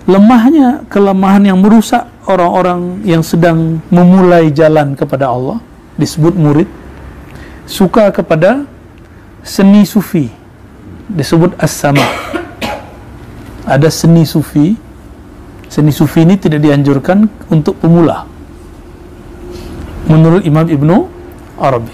lemahnya, kelemahan yang merusak orang-orang yang sedang memulai jalan kepada Allah, disebut murid. Suka kepada seni sufi, disebut as-sama. Ada seni sufi. Seni sufi ini tidak dianjurkan untuk pemula, menurut Imam Ibnu Arabi.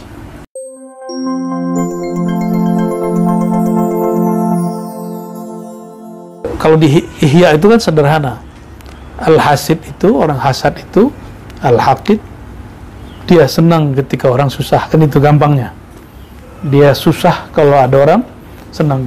Kalau di Ihya itu kan sederhana. Al-Hasid itu, orang hasad itu, Al-Haqid, dia senang ketika orang susah, kan itu gampangnya. Dia susah kalau ada orang senang.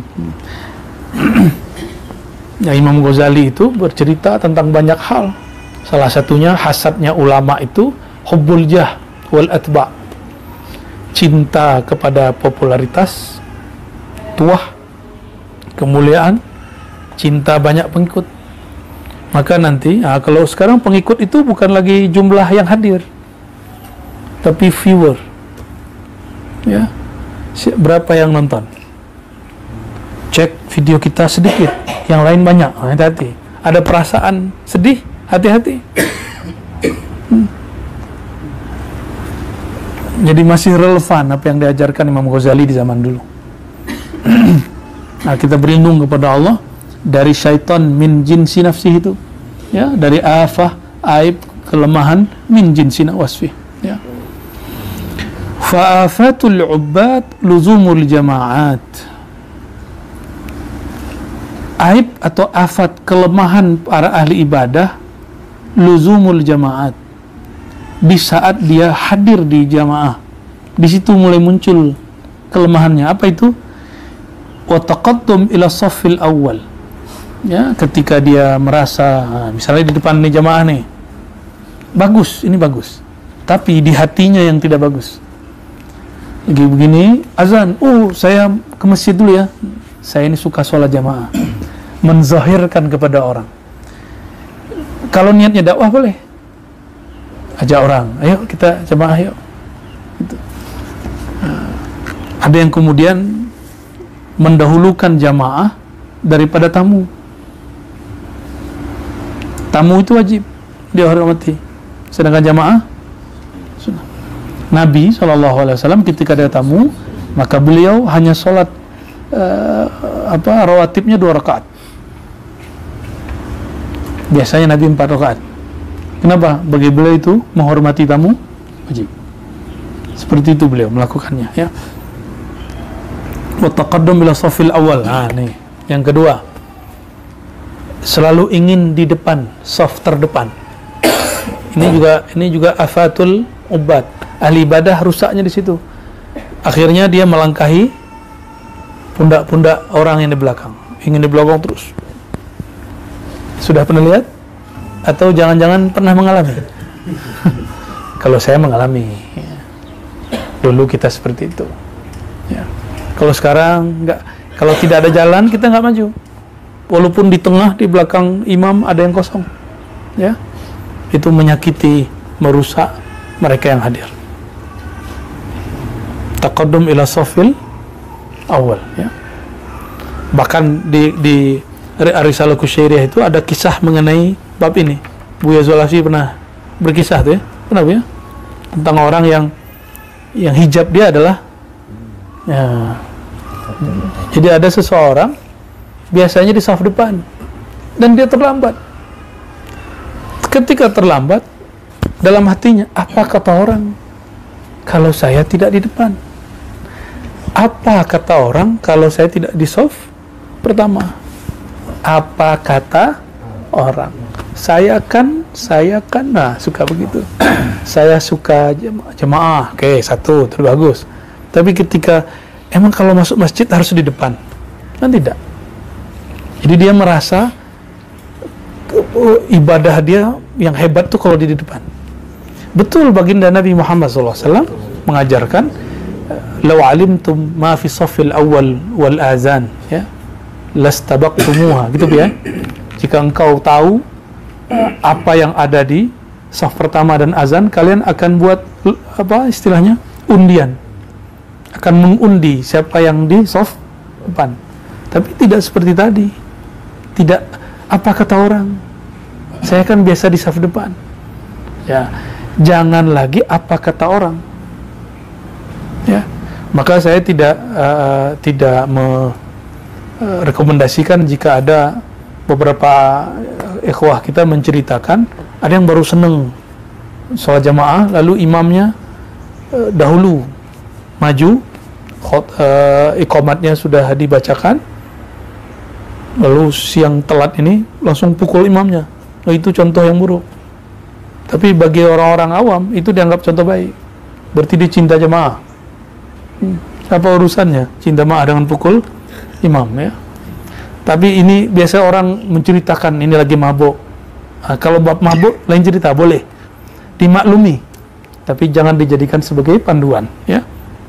Ya, Imam Ghazali itu bercerita tentang banyak hal. Salah satunya hasadnya ulama itu hubbul jah wal atba, cinta kepada popularitas, tuah, kemuliaan, cinta banyak pengikut. Maka nanti, kalau sekarang pengikut itu bukan lagi jumlah yang hadir, tapi viewer. Ya, berapa yang nonton? Cek video kita sedikit, yang lain banyak. Hati-hati. Ada perasaan sedih, hati-hati. Jadi masih relevan apa yang diajarkan Imam Ghazali di zaman dulu. Nah, kita berlindung kepada Allah dari syaitan min jinsi nafsih itu. Ya, dari afah, aib, kelemahan min jinsi wasfih. Ya. Fa'afatul ubbad luzumul jama'at. Aib atau afat, kelemahan para ahli ibadah, luzumul jamaat, di saat dia hadir di jamaah, di situ mulai muncul kelemahannya. Apa itu? Wa taqaddum ila saffil awal. Ya, ketika dia merasa, misalnya di depan nih jamaah nih, bagus, ini bagus, tapi di hatinya yang tidak bagus. Lagi begini, azan, saya ke masjid dulu ya, saya ini suka sholat jamaah. Menzahirkan kepada orang. Kalau niatnya dakwah boleh, ajak orang, ayo kita jamaah yuk. Gitu. Ada yang kemudian mendahulukan jamaah daripada tamu. Tamu itu wajib dihormati, sedangkan jamaah sunnah. Nabi SAW ketika ada tamu, maka beliau hanya sholat rawatibnya 2 rakaat. Biasanya Nabi 4 rakaat. Kenapa? Bagi beliau itu menghormati tamu wajib. Seperti itu beliau melakukannya, ya. Wa taqaddum ila safil awal. Nih, yang kedua, selalu ingin di depan, saf terdepan. Ini juga afatul ubad. Ahli ibadah rusaknya di situ. Akhirnya dia melangkahi pundak-pundak orang yang di belakang. Ingin di belakang terus. Sudah pernah lihat? Atau jangan-jangan pernah mengalami? Kalau saya mengalami, ya. Dulu kita seperti itu, ya. Kalau sekarang enggak, kalau tidak ada jalan kita nggak maju, walaupun di tengah, di belakang imam ada yang kosong, ya. Itu menyakiti, merusak mereka yang hadir. Taqaddum ila safil awal, ya. Bahkan di Risalah Kusyairiyah itu ada kisah mengenai bab ini. Buya Zulafi pernah berkisah tuh, ya. Pernah ya? Tentang orang yang hijab dia adalah, ya. Jadi ada seseorang biasanya di saf depan dan dia terlambat. Ketika terlambat, dalam hatinya, apa kata orang kalau saya tidak di depan? Apa kata orang kalau saya tidak di saf pertama? Apa kata orang? Saya kan, nah, suka begitu. Saya suka jemaah, oke, satu, terus bagus. Tapi ketika, emang kalau masuk masjid harus di depan? Kan tidak. Jadi dia merasa ibadah dia yang hebat tuh kalau di depan. Betul, baginda Nabi Muhammad SAW mengajarkan, "Law alimtum ma fi safil awal wal azan," ya, lastabaqtumuha, gitu ya. Jika engkau tahu apa yang ada di saf pertama dan azan, kalian akan buat apa istilahnya? Undian. Akan mengundi siapa yang di saf depan. Tapi tidak seperti tadi. Tidak apa kata orang. Saya kan biasa di saf depan. Ya, jangan lagi apa kata orang. Ya, maka saya tidak merekomendasikan jika ada beberapa ikhwah kita menceritakan ada yang baru seneng sholat jamaah lalu imamnya dahulu maju, iqamatnya sudah dibacakan, lalu siang telat ini langsung pukul imamnya. Itu contoh yang buruk. Tapi bagi orang-orang awam itu dianggap contoh baik. Berarti dia cinta jamaah. Apa urusannya cinta jamaah dengan pukul imam, ya? Tapi ini biasa orang menceritakan ini lagi mabuk. Nah, kalau bab mabuk lain cerita, boleh dimaklumi, tapi jangan dijadikan sebagai panduan, ya.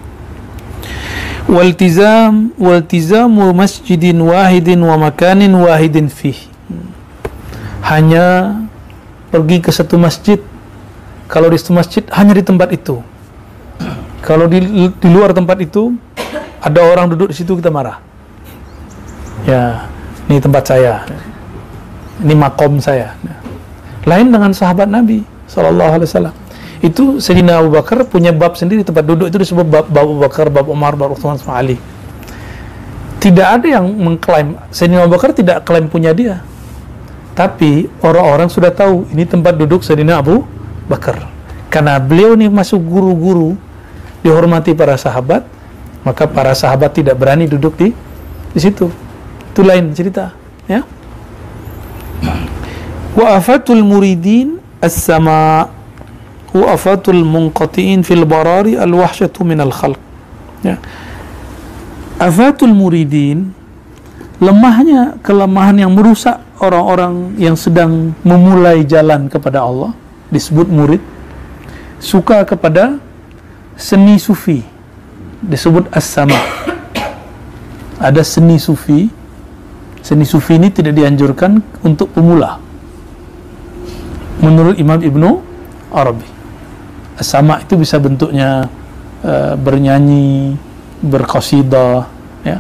Waltizamu masjidin wahidin wa makanin wahidin fih. Hanya pergi ke satu masjid. Kalau di satu masjid hanya di tempat itu. Kalau di luar tempat itu ada orang duduk di situ, kita marah. Ya, ini tempat saya, ini makom saya. Lain dengan sahabat Nabi SAW. Itu Sayyidina Abu Bakar punya bab sendiri, tempat duduk itu disebut bab Abu Bakar, bab Umar, bab Utsman, sama Ali. Tidak ada yang mengklaim, Sayyidina Abu Bakar tidak klaim punya dia. Tapi orang-orang sudah tahu ini tempat duduk Sayyidina Abu Bakar. Karena beliau ini masuk guru-guru, dihormati para sahabat, maka para sahabat tidak berani duduk di situ. Itu lain cerita, ya. Wa afatul muridin as-sama, wa afatul munqati'in fil barari al-wahsyatu min al-khalq. Ya. Afatul muridin, lemahnya kelemahan yang merusak orang-orang yang sedang memulai jalan kepada Allah, disebut murid. Suka kepada seni sufi, disebut as-sama. Ada seni sufi. Seni sufi ini tidak dianjurkan untuk pemula menurut Imam Ibnu Arabi. As-sama itu bisa bentuknya bernyanyi, berqasidah, ya.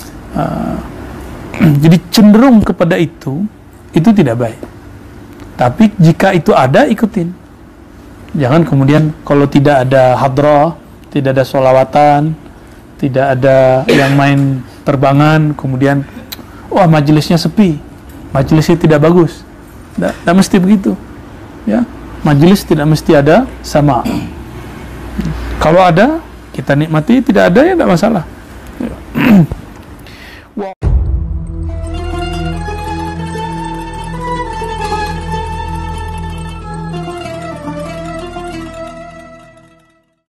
Jadi cenderung kepada itu tidak baik. Tapi jika itu ada, ikutin. Jangan kemudian kalau tidak ada hadrah, tidak ada sholawatan, tidak ada yang main terbangan, kemudian wah majelisnya sepi, majelisnya tidak bagus. Tidak mesti begitu, ya. Majelis tidak mesti ada sama. Kalau ada kita nikmati, tidak ada ya tidak masalah.